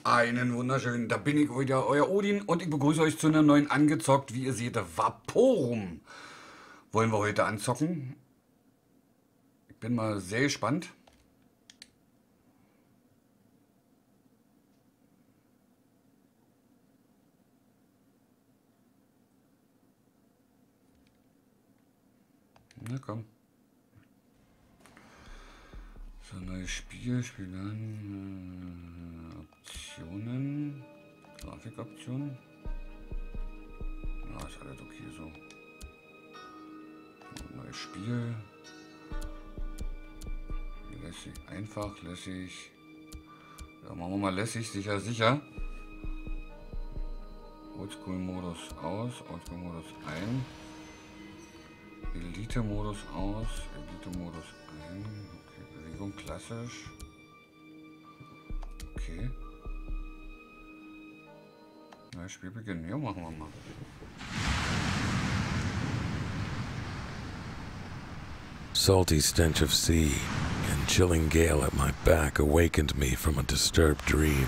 Einen wunderschönen, da bin ich wieder, euer Odin und ich begrüße euch zu einer neuen Angezockt, wie ihr seht, Vaporum. Wollen wir heute anzocken? Ich bin mal sehr gespannt. Na komm. So, neues Spiel, Spielern, Optionen, Grafikoptionen. Ja, ist alles okay so. Neues Spiel. Lässig, einfach, lässig. Ja, machen wir mal lässig, sicher, sicher. Oldschool-Modus aus, Oldschool-Modus ein. Elite-Modus aus, Elite-Modus ein. Okay, Bewegung klassisch. Okay. Neues Spiel beginnen. Ja, machen wir mal. Salty stench of sea and chilling gale at my back awakened me from a disturbed dream.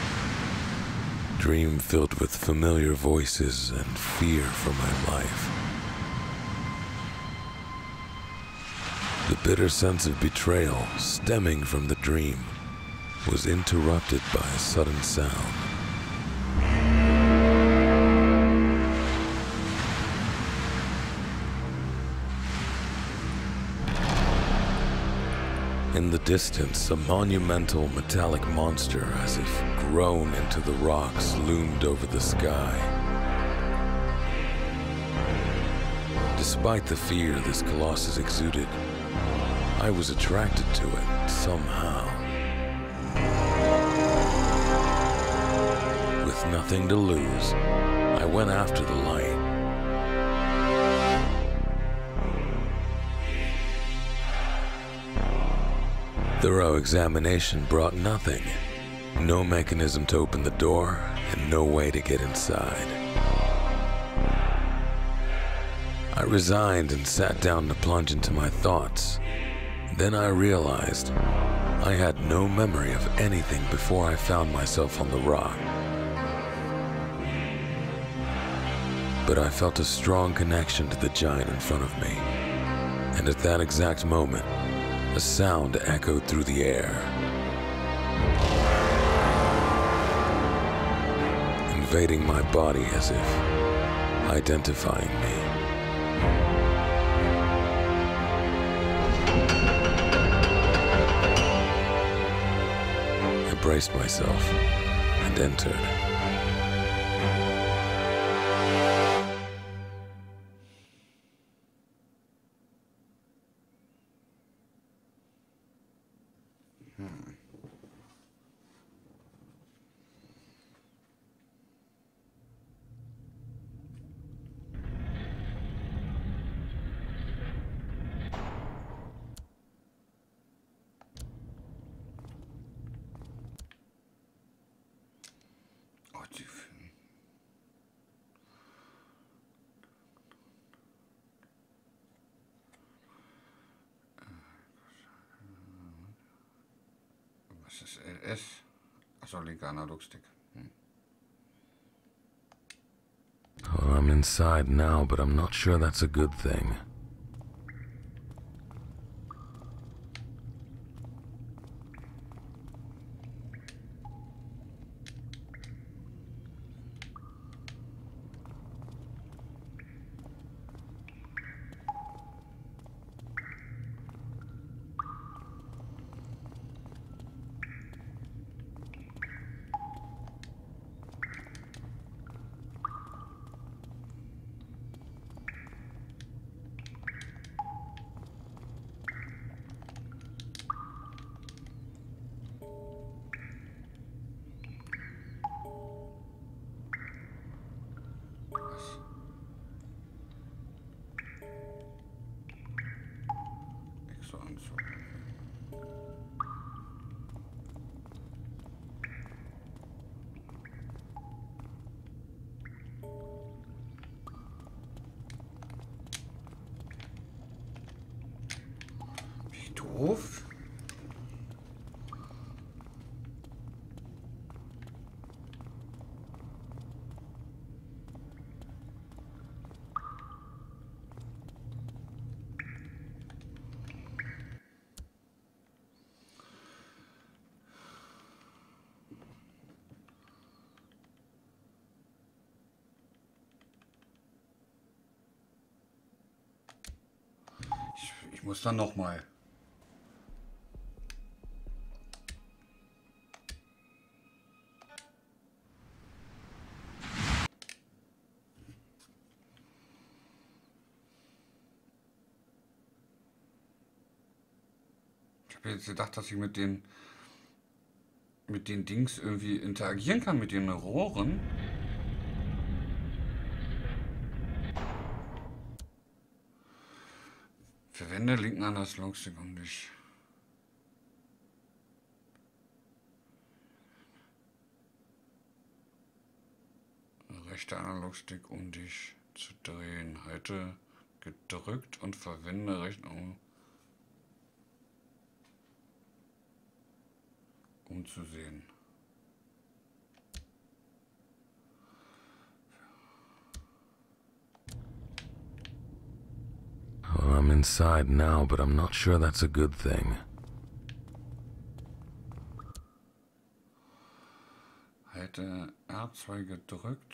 Dream filled with familiar voices and fear for my life. The bitter sense of betrayal stemming from the dream was interrupted by a sudden sound. In the distance, a monumental metallic monster, as if grown into the rocks, loomed over the sky. Despite the fear this colossus exuded, I was attracted to it somehow. With nothing to lose, I went after the light. Thorough examination brought nothing. No mechanism to open the door, and no way to get inside. I resigned and sat down to plunge into my thoughts. Then I realized I had no memory of anything before I found myself on the rock. But I felt a strong connection to the giant in front of me. And at that exact moment, a sound echoed through the air, invading my body as if identifying me. I braced myself and entered. Was ist LS? Achso, linker Analogstick. Well, I'm inside now, but I'm not sure that's a good thing. Doof. muss dann nochmal. Ich habe jetzt gedacht, dass ich mit den Dings irgendwie interagieren kann, mit den Rohren. Verwende linken Analogstick, um dich. Rechter Analogstick, um dich zu drehen. Halte gedrückt und verwende rechten, um zu sehen. Well, I'm inside now, but I'm not sure that's a good thing. Halte R2 gedrückt.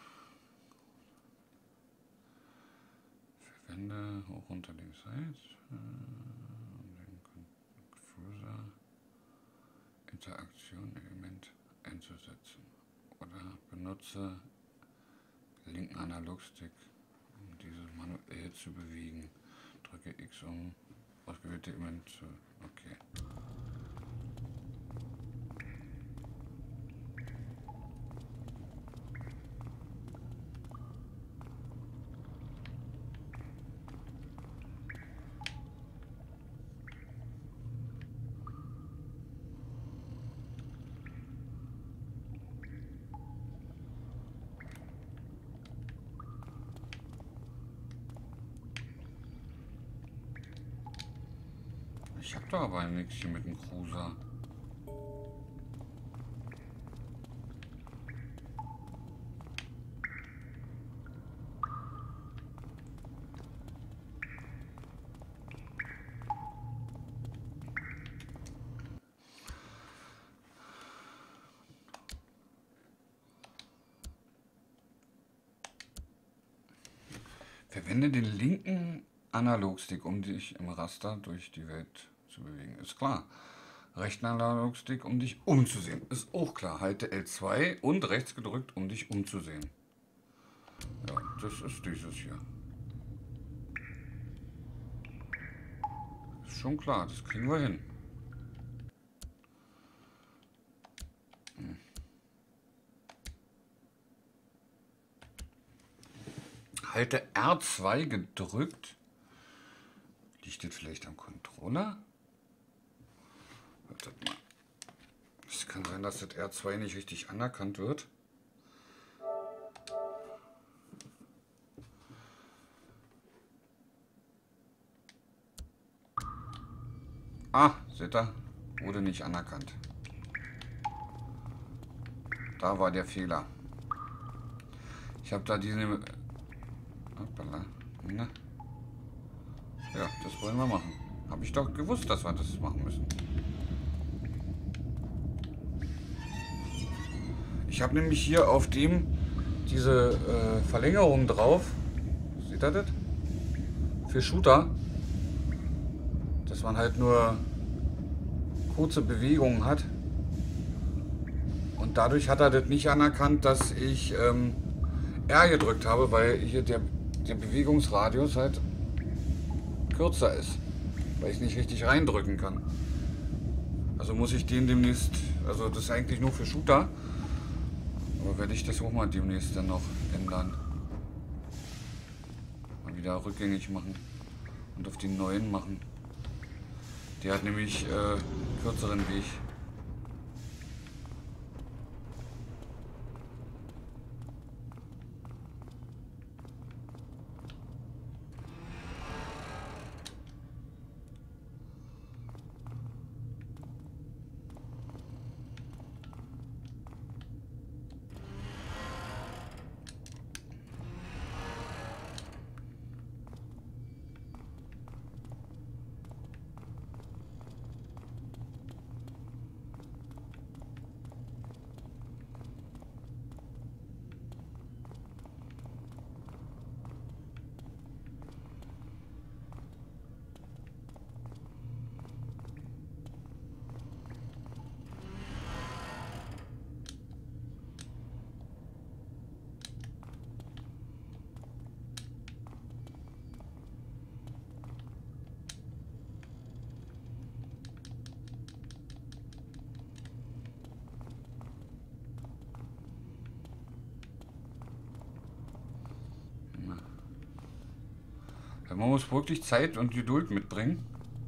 Verwende hoch unter links rechts. Den Confuser Interaktion Element einzusetzen. Oder benutze linken Analogstick, um dieses manuell zu bewegen. Drücke X, um ausgewählte Element zu. Okay. Ich hab doch aber nichts hier mit dem Cruiser. Verwende den linken Analogstick, um dich im Raster durch die Welt zu bewegen. Ist klar. Rechten Analogstick, um dich umzusehen. Ist auch klar. Halte L2 und rechts gedrückt, um dich umzusehen. Ja, das ist dieses hier. Ist schon klar, das kriegen wir hin. Halte R2 gedrückt. Liegt das vielleicht am Controller? Wartet mal. Es kann sein, dass das R2 nicht richtig anerkannt wird. Ah, seht ihr? Wurde nicht anerkannt. Da war der Fehler. Ich habe da diese... Hoppala. Na. Ja, das wollen wir machen. Habe ich doch gewusst, dass wir das machen müssen. Ich habe nämlich hier auf dem diese Verlängerung drauf. Seht ihr das? Für Shooter. Dass man halt nur kurze Bewegungen hat. Und dadurch hat er das nicht anerkannt, dass ich R gedrückt habe, weil hier der Bewegungsradius halt kürzer ist. Weil ich nicht richtig reindrücken kann. Also muss ich den demnächst, also das ist eigentlich nur für Shooter. Aber werde ich das auch mal demnächst dann noch ändern. Mal wieder rückgängig machen. Und auf den neuen machen. Der hat nämlich kürzeren Weg. Man muss wirklich Zeit und Geduld mitbringen.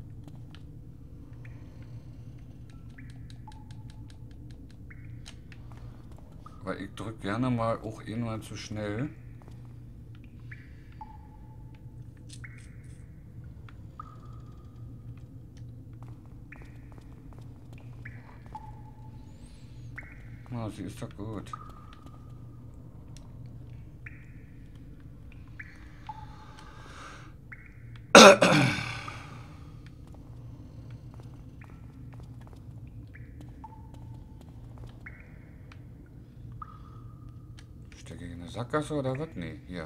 Weil ich drücke gerne mal auch einmal zu schnell. Na, sie ist doch gut. Stecke ich in eine Sackgasse oder was? Nee, hier.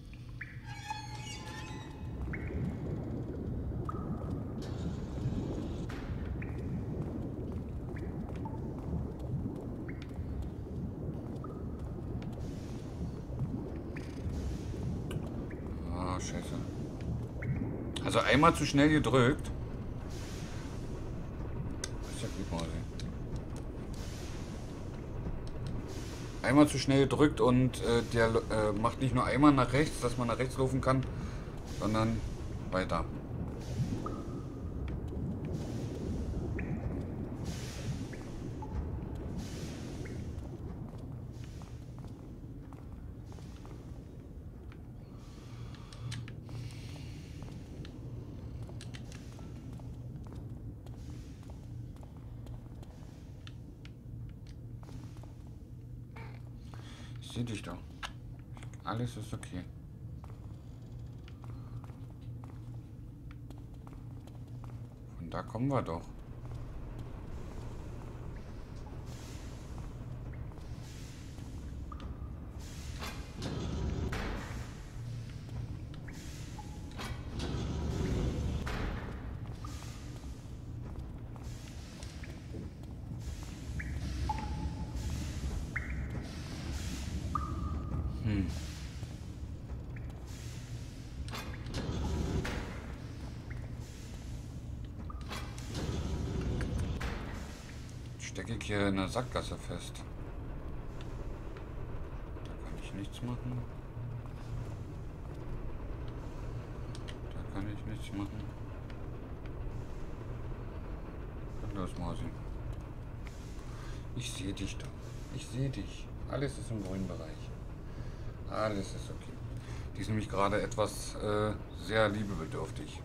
Ah, scheiße. Also einmal zu schnell gedrückt. Ist ja gut, Mausi. Einmal zu schnell gedrückt und der macht nicht nur einmal nach rechts, dass man nach rechts laufen kann, sondern weiter. Ich sehe dich doch. Alles ist okay. Von da kommen wir doch. Stecke ich hier in der Sackgasse fest. Da kann ich nichts machen. Da kann ich nichts machen. Komm los, Mausi. Ich sehe dich doch. Ich sehe dich. Alles ist im grünen Bereich. Alles ist okay. Die ist nämlich gerade etwas sehr liebebedürftig.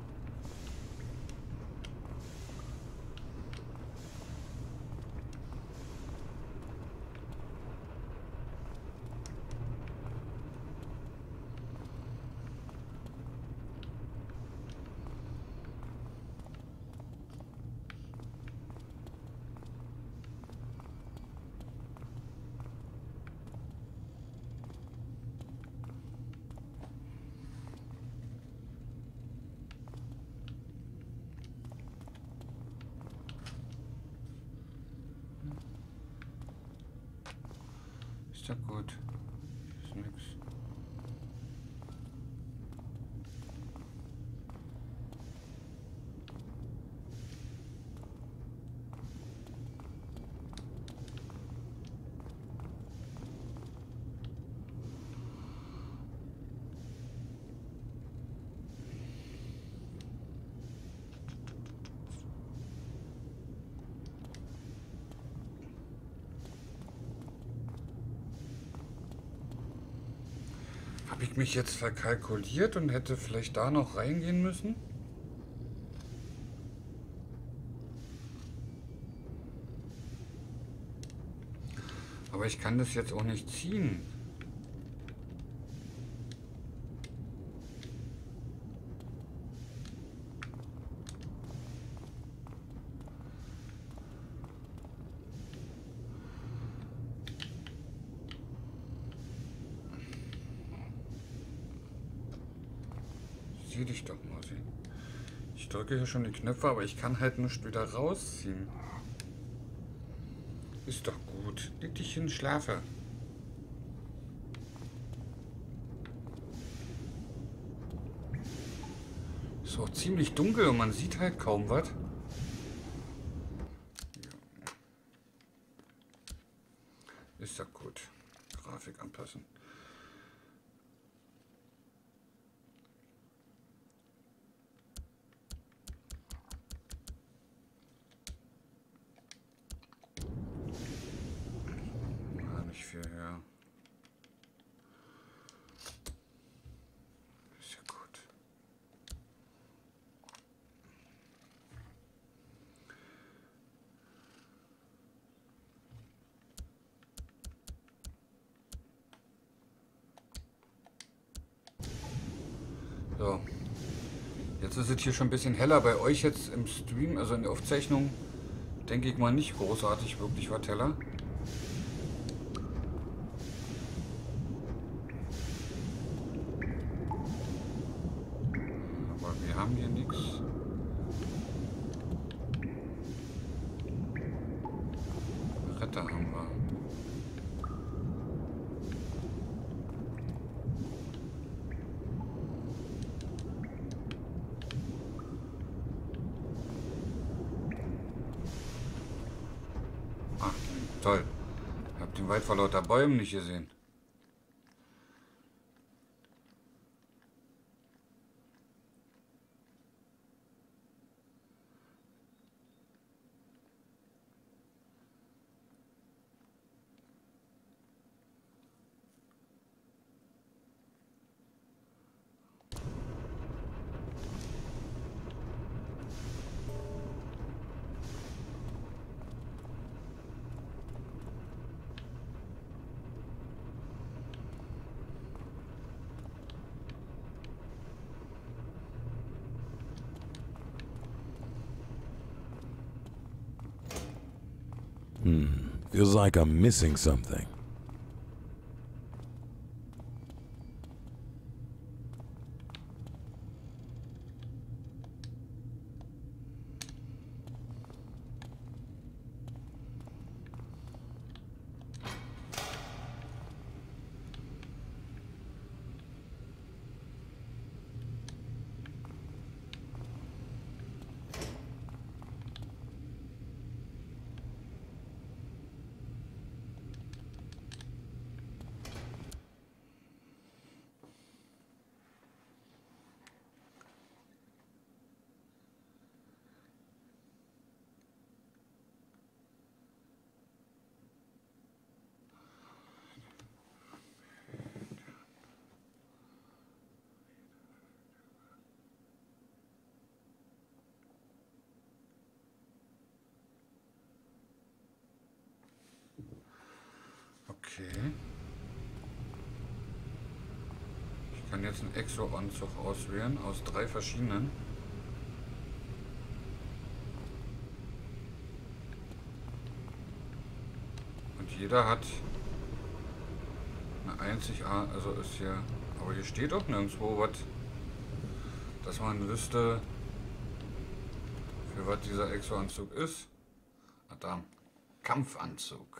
Ist ja gut. Ist nix. Habe ich mich jetzt verkalkuliert und hätte vielleicht da noch reingehen müssen? Aber ich kann das jetzt auch nicht ziehen. Sieh dich doch, Mausi. Ich drücke hier schon die Knöpfe, aber ich kann halt nicht wieder rausziehen. Ist doch gut. Leg dich hin, schlafe. Ist auch ziemlich dunkel und man sieht halt kaum was. Ist doch gut. Grafik anpassen. Jetzt ist es hier schon ein bisschen heller. Bei euch jetzt im Stream, also in der Aufzeichnung, denke ich mal nicht großartig wirklich was heller. Aber wir haben hier nichts. Retter haben wir. Toll. Ich habe den Wald vor lauter Bäumen nicht gesehen. Feels like I'm missing something. Okay. Ich kann jetzt einen Exo-Anzug auswählen aus 3 verschiedenen. Und jeder hat eine einzigartige, also ist hier, aber hier steht auch nirgendwo was, dass man wüsste, für was dieser Exo-Anzug ist. Da, Kampfanzug.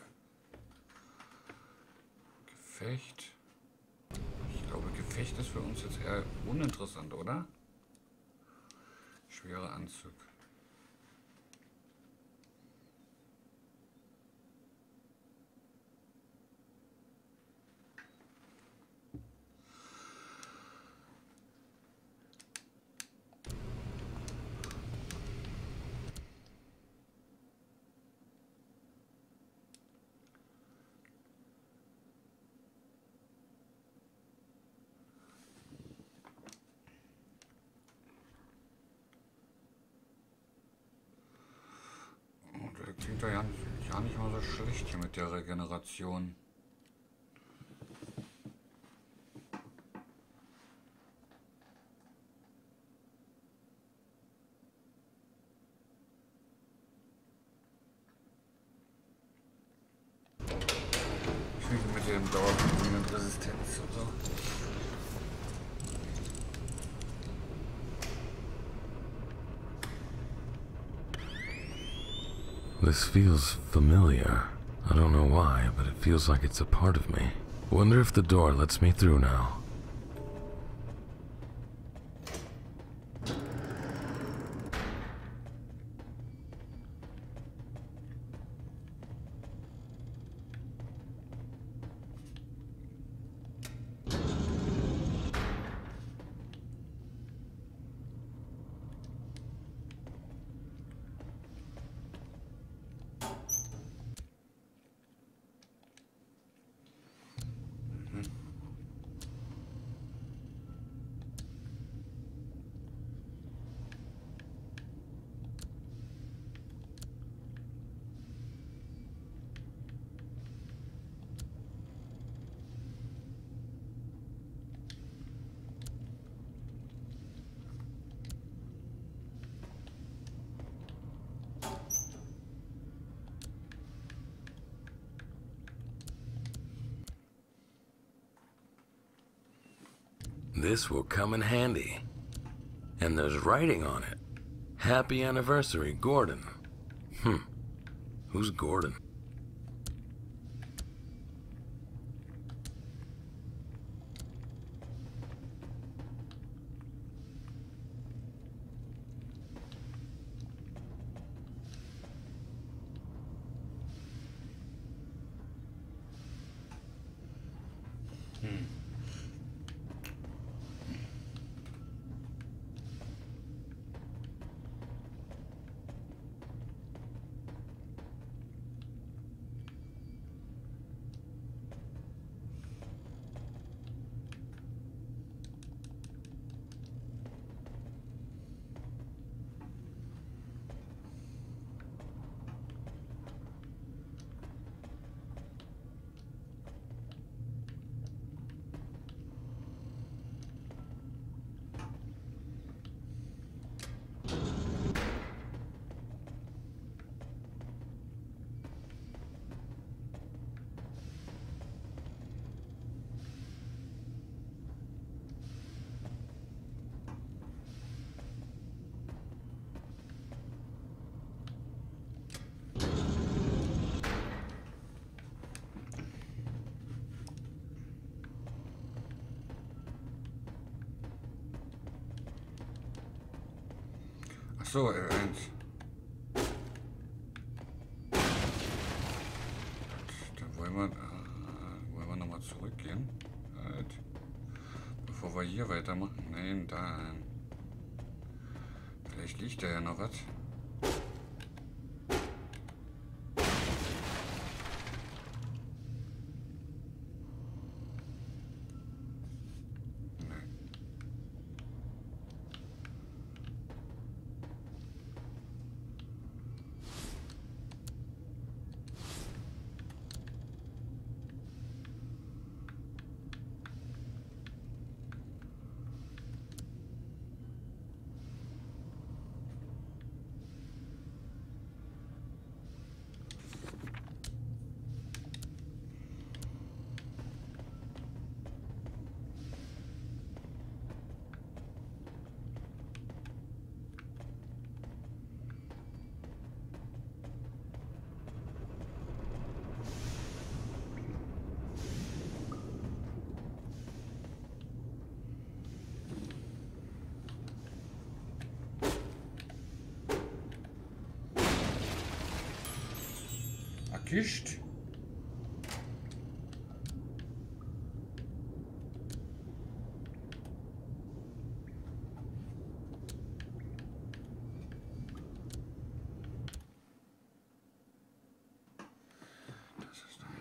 Gefecht. Ich glaube, Gefecht ist für uns jetzt eher uninteressant, oder? Schwerer Anzug. Klingt ja nicht mal so schlecht hier mit der Regeneration. Ich finde mit dem dauernden Resistenz und so. This feels familiar. I don't know why, but it feels like it's a part of me. Wonder if the door lets me through now. This will come in handy. And there's writing on it. Happy anniversary, Gordon. Who's Gordon? So, eins. Dann wollen wir nochmal zurückgehen. Halt. Bevor wir hier weitermachen. Nein, da. Vielleicht liegt da ja noch was. Kist. Das ist ein.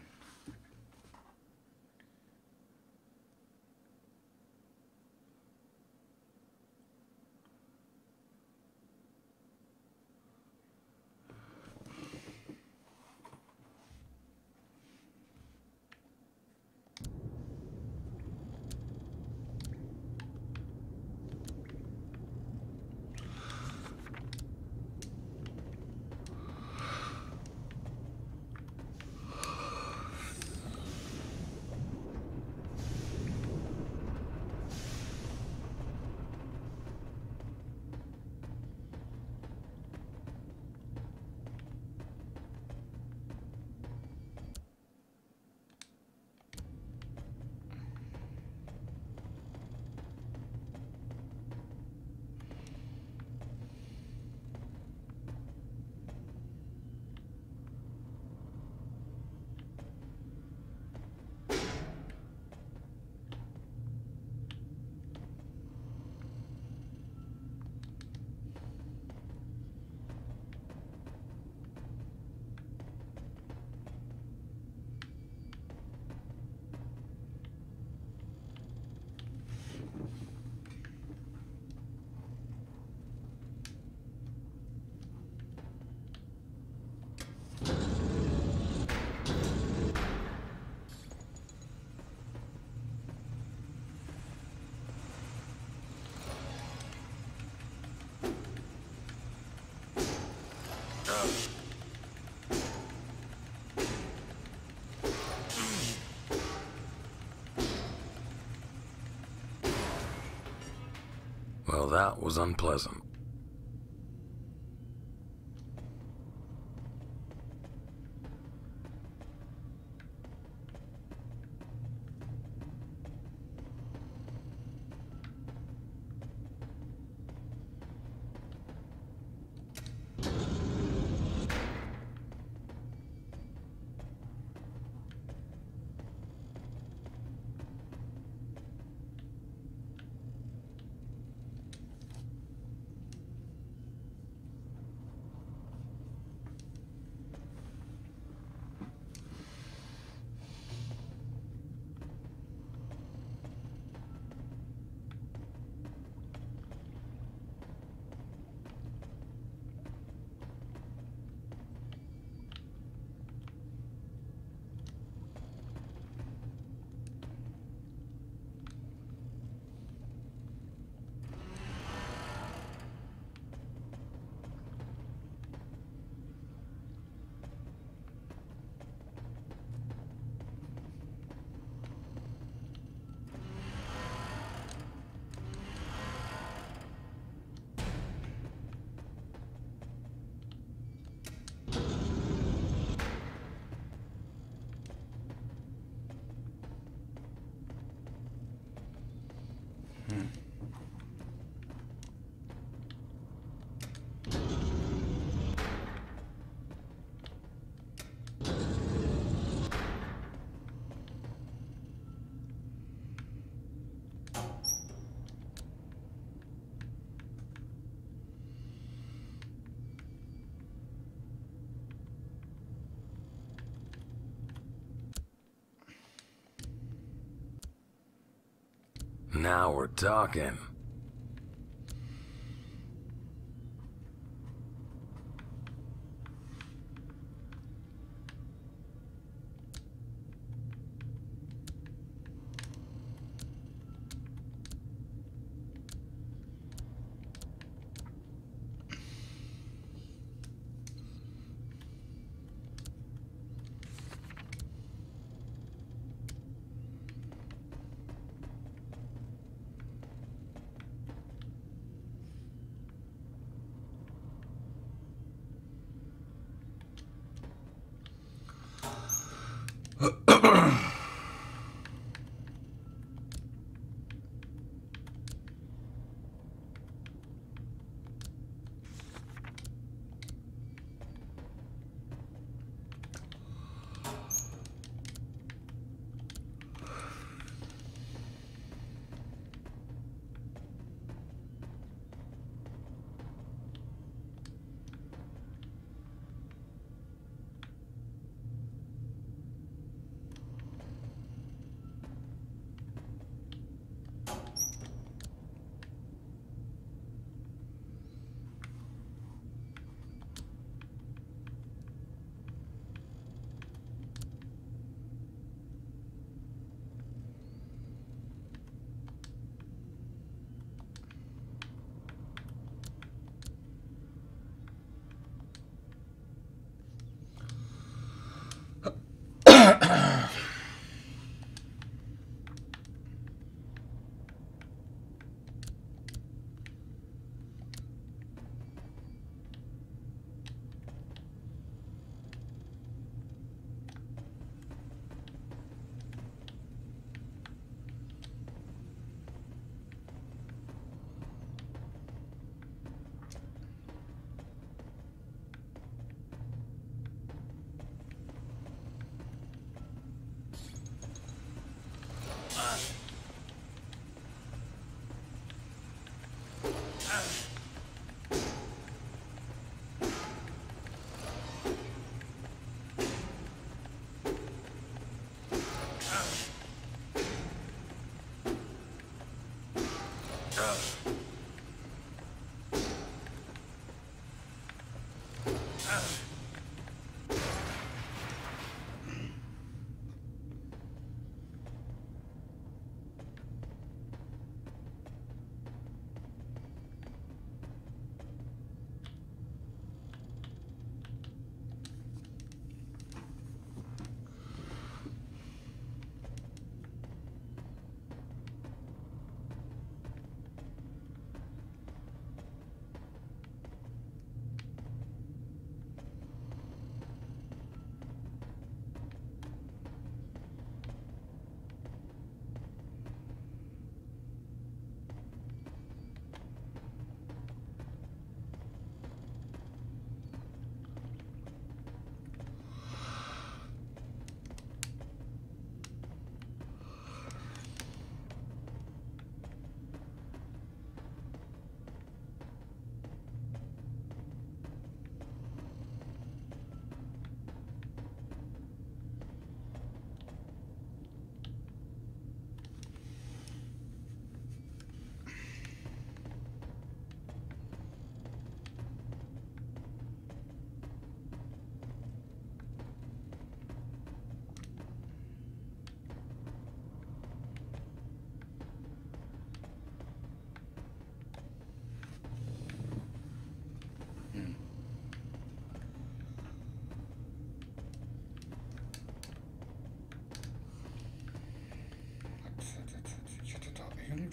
Well, that was unpleasant. Now we're talking.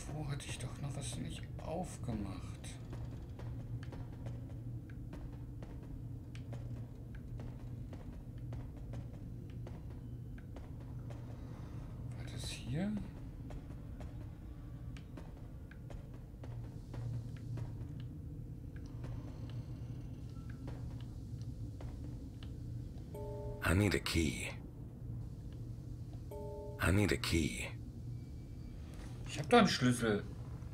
Irgendwo hatte ich doch noch was nicht aufgemacht. War das hier? I need a key. I need a key. Ich habe doch einen Schlüssel.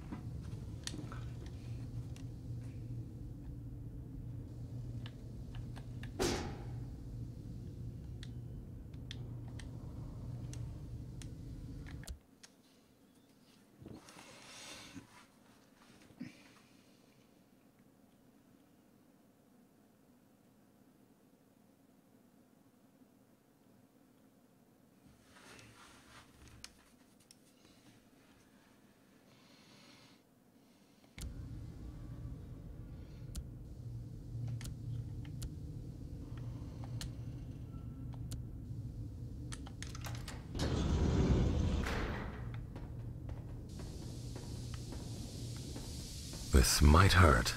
This might hurt.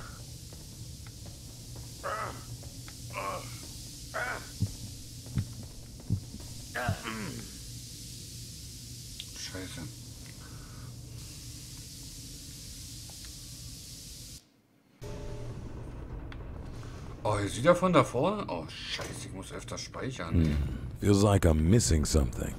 Scheiße. Oh, hier sieht er von davor? Oh, scheiße, ich muss öfter speichern. Feels like I'm missing something.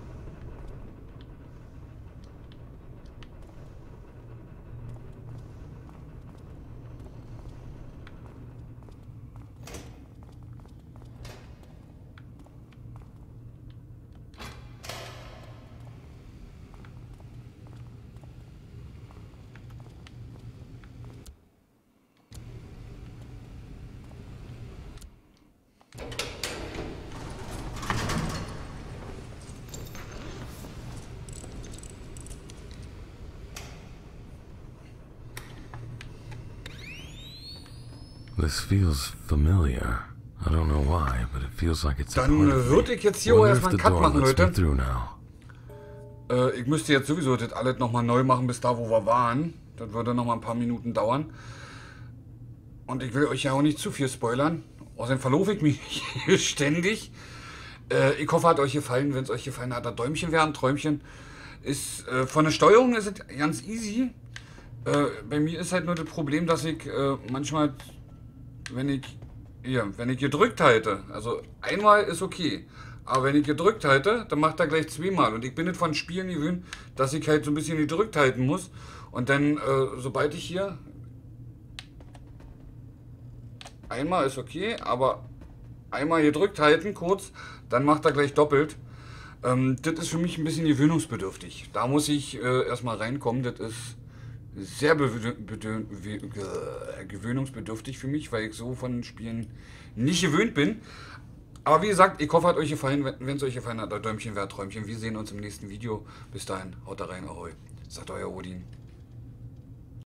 This feels familiar. I don't know why, but it feels like it's a Dann part of me. würde ich jetzt hier auch Wonder if erstmal the einen Cut door machen, lets me Leute. through now. Ich müsste jetzt sowieso das alles nochmal neu machen, bis da, wo wir waren. Das würde nochmal ein paar Minuten dauern. Und ich will euch ja auch nicht zu viel spoilern. Außerdem verlaufe ich mich hier ständig. Ich hoffe, hat euch gefallen. Wenn es euch gefallen hat, ein Däumchen wäre ein Träumchen. Ist, von der Steuerung ist es ganz easy. Bei mir ist halt nur das Problem, dass ich manchmal, wenn ich gedrückt halte, also einmal ist okay, aber wenn ich gedrückt halte, dann macht er gleich zweimal. Und ich bin nicht von Spielen gewöhnt, dass ich halt so ein bisschen gedrückt halten muss. Und dann, sobald ich hier einmal ist okay, aber einmal gedrückt halten, kurz, dann macht er gleich doppelt. Das ist für mich ein bisschen gewöhnungsbedürftig. Da muss ich erstmal reinkommen. Das ist sehr gewöhnungsbedürftig für mich, weil ich so von Spielen nicht gewöhnt bin. Aber wie gesagt, ich hoffe, hat euch gefallen. Wenn es euch gefallen hat, Däumchen, Träumchen. Wir sehen uns im nächsten Video. Bis dahin, haut da rein, ahoi. Sagt euer Odin.